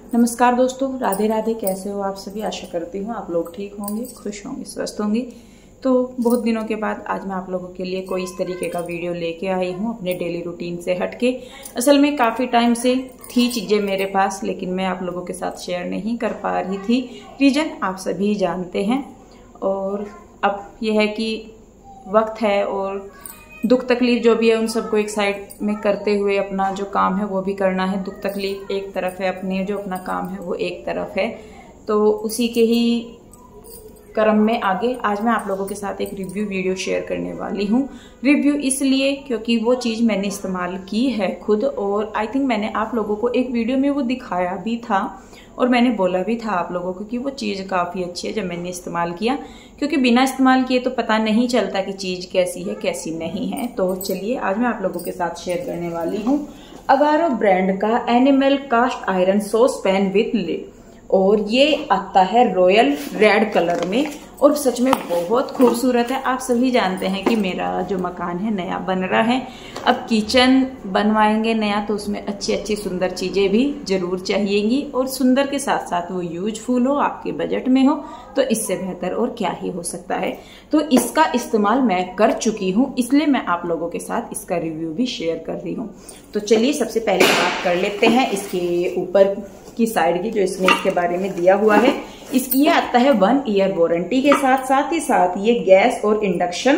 नमस्कार दोस्तों, राधे राधे। कैसे हो आप सभी? आशा करती हूँ आप लोग ठीक होंगे, खुश होंगे, स्वस्थ होंगे। तो बहुत दिनों के बाद आज मैं आप लोगों के लिए कोई इस तरीके का वीडियो लेके आई हूँ, अपने डेली रूटीन से हटके। असल में काफ़ी टाइम से थी चीज़ें मेरे पास, लेकिन मैं आप लोगों के साथ शेयर नहीं कर पा रही थी। रीज़न आप सभी जानते हैं। और अब यह है कि वक्त है और दुख तकलीफ जो भी है उन सबको एक साइड में करते हुए अपना जो काम है वो भी करना है। दुख तकलीफ एक तरफ है, अपने जो अपना काम है वो एक तरफ है। तो उसी के ही क्रम में आगे आज मैं आप लोगों के साथ एक रिव्यू वीडियो शेयर करने वाली हूँ। रिव्यू इसलिए क्योंकि वो चीज़ मैंने इस्तेमाल की है खुद, और आई थिंक मैंने आप लोगों को एक वीडियो में वो दिखाया भी था और मैंने बोला भी था आप लोगों को कि वो चीज़ काफ़ी अच्छी है जब मैंने इस्तेमाल किया। क्योंकि बिना इस्तेमाल किए तो पता नहीं चलता कि चीज़ कैसी है कैसी नहीं है। तो चलिए आज मैं आप लोगों के साथ शेयर करने वाली हूँ अगारो ब्रांड का enamel cast iron sauce pan with lid. और ये आता है रॉयल रेड कलर में और सच में बहुत खूबसूरत है। आप सभी जानते हैं कि मेरा जो मकान है नया बन रहा है। अब किचन बनवाएंगे नया तो उसमें अच्छी अच्छी सुंदर चीज़ें भी ज़रूर चाहिएंगी, और सुंदर के साथ साथ वो यूजफुल हो, आपके बजट में हो, तो इससे बेहतर और क्या ही हो सकता है। तो इसका इस्तेमाल मैं कर चुकी हूँ, इसलिए मैं आप लोगों के साथ इसका रिव्यू भी शेयर कर रही हूँ। तो चलिए सबसे पहले बात कर लेते हैं इसके ऊपर की साइड की, जो इसमें इसके बारे में दिया हुआ है। इसकी ये आता है 1 ईयर वारंटी के साथ साथ ये गैस और इंडक्शन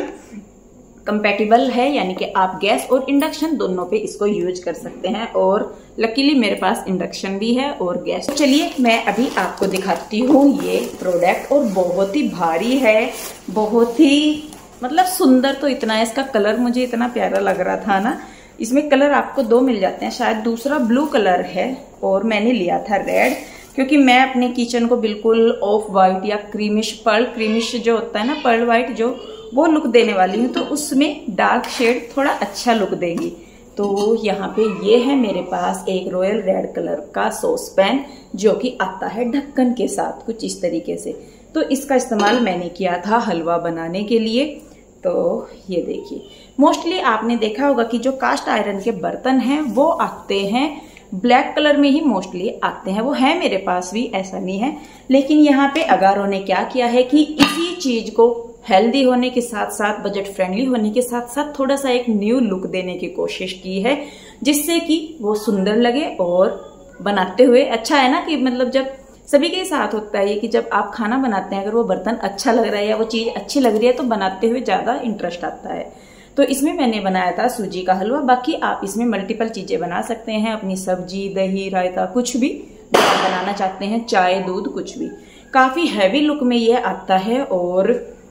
कंपैटिबल है, यानी कि आप गैस और इंडक्शन दोनों पे इसको यूज कर सकते हैं। और लकीली मेरे पास इंडक्शन भी है और गैस। चलिए मैं अभी आपको दिखाती हूँ ये प्रोडक्ट। और बहुत ही भारी है, बहुत ही मतलब सुंदर तो इतना है। इसका कलर मुझे इतना प्यारा लग रहा था ना। इसमें कलर आपको 2 मिल जाते हैं, शायद दूसरा ब्लू कलर है और मैंने लिया था रेड, क्योंकि मैं अपने किचन को बिल्कुल ऑफ वाइट या क्रीमिश जो होता है ना, पर्ल वाइट, जो वो लुक देने वाली हूँ। तो उसमें डार्क शेड थोड़ा अच्छा लुक देगी। तो यहाँ पे ये है मेरे पास एक रॉयल रेड कलर का सॉस पैन, जो कि आता है ढक्कन के साथ कुछ इस तरीके से। तो इसका इस्तेमाल मैंने किया था हलवा बनाने के लिए। तो ये देखिए, मोस्टली आपने देखा होगा कि जो कास्ट आयरन के बर्तन हैं वो आते हैं ब्लैक कलर में ही, मोस्टली आते हैं। वो है मेरे पास भी, ऐसा नहीं है। लेकिन यहाँ पे अगारो ने क्या किया है कि इसी चीज को हेल्दी होने के साथ साथ, बजट फ्रेंडली होने के साथ साथ थोड़ा सा एक न्यू लुक देने की कोशिश की है, जिससे कि वो सुंदर लगे और बनाते हुए अच्छा है ना। कि मतलब जब सभी के साथ होता है कि जब आप खाना बनाते हैं, अगर वो बर्तन अच्छा लग रहा है या वो चीज अच्छी लग रही है तो बनाते हुए ज्यादा इंटरेस्ट आता है। तो इसमें मैंने बनाया था सूजी का हलवा। बाकी आप इसमें मल्टीपल चीजें बना सकते हैं, अपनी सब्जी, दही, रायता, कुछ भी जो आप बनाना चाहते हैं, चाय, दूध, कुछ भी। काफी हैवी लुक में ये आता है। और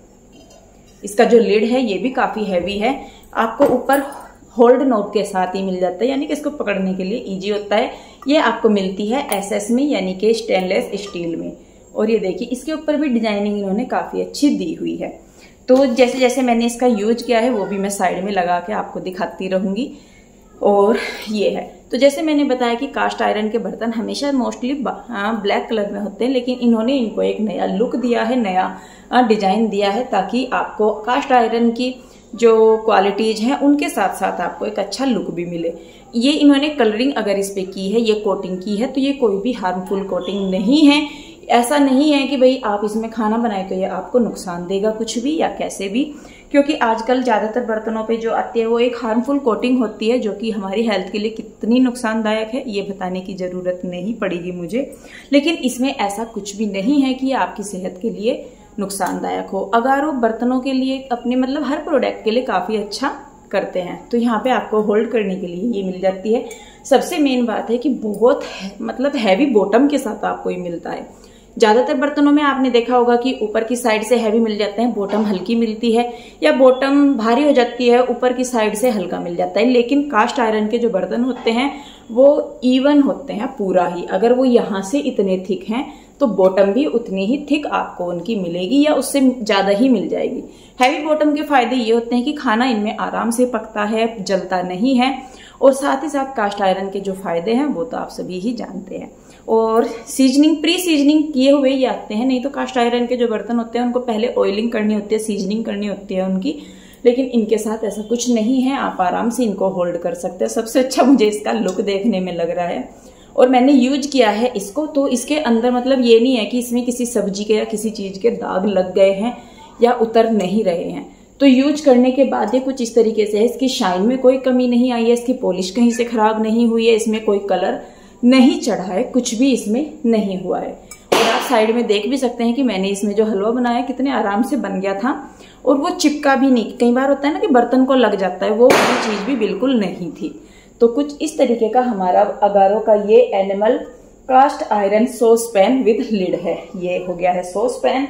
इसका जो लिड है ये भी काफी हैवी है। आपको ऊपर होल्ड नॉब के साथ ही मिल जाता है, यानी कि इसको पकड़ने के लिए इजी होता है। ये आपको मिलती है SS में, यानी कि स्टेनलेस स्टील में। और ये देखिए, इसके ऊपर भी डिजाइनिंग इन्होंने काफी अच्छी दी हुई है। तो जैसे जैसे मैंने इसका यूज किया है वो भी मैं साइड में लगा के आपको दिखाती रहूंगी। और ये है, तो जैसे मैंने बताया कि कास्ट आयरन के बर्तन हमेशा मोस्टली ब्लैक कलर में होते हैं, लेकिन इन्होंने इनको एक नया लुक दिया है, नया डिजाइन दिया है, ताकि आपको कास्ट आयरन की जो क्वालिटीज हैं उनके साथ साथ आपको एक अच्छा लुक भी मिले। ये इन्होंने कलरिंग अगर इस पे की है, ये कोटिंग की है, तो ये कोई भी हार्मफुल कोटिंग नहीं है। ऐसा नहीं है कि भाई आप इसमें खाना बनाए तो ये आपको नुकसान देगा कुछ भी या कैसे भी, क्योंकि आजकल ज्यादातर बर्तनों पे जो आती है वो एक हार्मफुल कोटिंग होती है, जो कि हमारी हेल्थ के लिए कितनी नुकसानदायक है ये बताने की जरूरत नहीं पड़ेगी मुझे। लेकिन इसमें ऐसा कुछ भी नहीं है कि ये आपकी सेहत के लिए नुकसानदायक हो। अगारो बर्तनों के लिए, अपने मतलब हर प्रोडक्ट के लिए काफी अच्छा करते हैं। तो यहाँ पे आपको होल्ड करने के लिए ये मिल जाती है। सबसे मेन बात है कि बहुत मतलब हैवी बॉटम के साथ आपको ये मिलता है। ज्यादातर बर्तनों में आपने देखा होगा कि ऊपर की साइड से हैवी मिल जाते हैं, बॉटम हल्की मिलती है, या बॉटम भारी हो जाती है, ऊपर की साइड से हल्का मिल जाता है। लेकिन कास्ट आयरन के जो बर्तन होते हैं वो इवन होते हैं पूरा ही। अगर वो यहाँ से इतने थिक हैं तो बॉटम भी उतनी ही थिक आपको उनकी मिलेगी, या उससे ज्यादा ही मिल जाएगी। हैवी बॉटम के फायदे ये होते हैं कि खाना इनमें आराम से पकता है, जलता नहीं है। और साथ ही साथ कास्ट आयरन के जो फायदे हैं वो तो आप सभी ही जानते हैं। और सीजनिंग, प्री सीजनिंग किए हुए ही आते हैं। नहीं तो कास्ट आयरन के जो बर्तन होते हैं उनको पहले ऑयलिंग करनी होती है, सीजनिंग करनी होती है उनकी। लेकिन इनके साथ ऐसा कुछ नहीं है, आप आराम से इनको होल्ड कर सकते हैं। सबसे अच्छा मुझे इसका लुक देखने में लग रहा है। और मैंने यूज किया है इसको, तो इसके अंदर मतलब ये नहीं है कि इसमें किसी सब्जी के या किसी चीज के दाग लग गए हैं या उतर नहीं रहे हैं। तो यूज करने के बाद ये कुछ इस तरीके से है। इसकी शाइन में कोई कमी नहीं आई है, इसकी पॉलिश कहीं से खराब नहीं हुई है, इसमें कोई कलर नहीं चढ़ा है, कुछ भी इसमें नहीं हुआ है। और आप साइड में देख भी सकते हैं कि मैंने इसमें जो हलवा बनाया कितने आराम से बन गया था और वो चिपका भी नहीं। कई बार होता है ना कि बर्तन को लग जाता है, वो वाली चीज भी बिल्कुल नहीं थी। तो कुछ इस तरीके का हमारा अगारो का ये enamel cast iron sauce pan with lid है। ये हो गया है सॉस पैन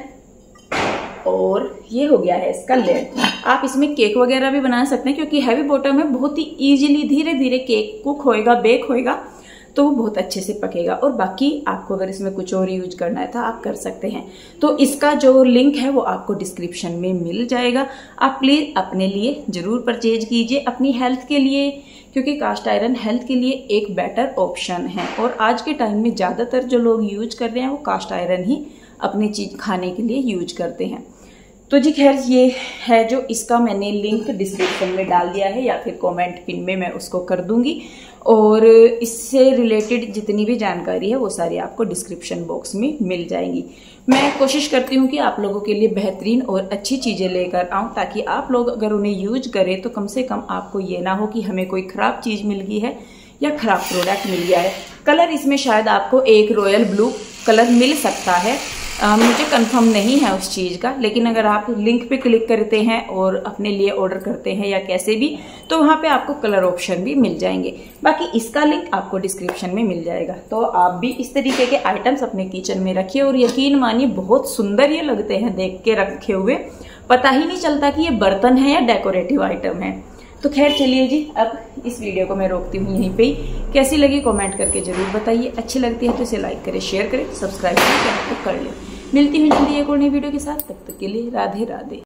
और ये हो गया है इसका लिड। आप इसमें केक वगैरह भी बना सकते हैं क्योंकि हैवी बॉटम है, बहुत ही इजीली धीरे धीरे केक कुक होएगा, बेक होएगा, तो बहुत अच्छे से पकेगा। और बाकी आपको अगर इसमें कुछ और यूज करना है तो आप कर सकते हैं। तो इसका जो लिंक है वो आपको डिस्क्रिप्शन में मिल जाएगा। आप प्लीज अपने लिए जरूर परचेज कीजिए, अपनी हेल्थ के लिए, क्योंकि कास्ट आयरन हेल्थ के लिए एक बेटर ऑप्शन है। और आज के टाइम में ज्यादातर जो लोग यूज कर रहे हैं वो कास्ट आयरन ही अपनी चीज खाने के लिए यूज करते हैं। तो जी खैर ये है जो इसका मैंने लिंक डिस्क्रिप्शन में डाल दिया है या फिर कमेंट पिन में मैं उसको कर दूंगी। और इससे रिलेटेड जितनी भी जानकारी है वो सारी आपको डिस्क्रिप्शन बॉक्स में मिल जाएंगी। मैं कोशिश करती हूँ कि आप लोगों के लिए बेहतरीन और अच्छी चीजें लेकर आऊं, ताकि आप लोग अगर उन्हें यूज करें तो कम से कम आपको ये ना हो कि हमें कोई खराब चीज मिल गई है या खराब प्रोडक्ट मिल गया है। कलर इसमें शायद आपको एक रॉयल ब्लू कलर मिल सकता है, मुझे कंफर्म नहीं है उस चीज का, लेकिन अगर आप लिंक पे क्लिक करते हैं और अपने लिए ऑर्डर करते हैं या कैसे भी, तो वहां पे आपको कलर ऑप्शन भी मिल जाएंगे। बाकी इसका लिंक आपको डिस्क्रिप्शन में मिल जाएगा। तो आप भी इस तरीके के आइटम्स अपने किचन में रखिए और यकीन मानिए बहुत सुंदर ये लगते हैं देख के रखे हुए, पता ही नहीं चलता कि ये बर्तन है या डेकोरेटिव आइटम है। तो खैर चलिए जी, अब इस वीडियो को मैं रोकती हूँ यहीं पे ही। कैसी लगी कमेंट करके जरूर बताइए, अच्छी लगती है तो इसे लाइक करें, शेयर करें, सब्सक्राइब करें तो कर लें। मिलती हूँ जल्दी एक और नई वीडियो के साथ, तब तक के लिए राधे राधे।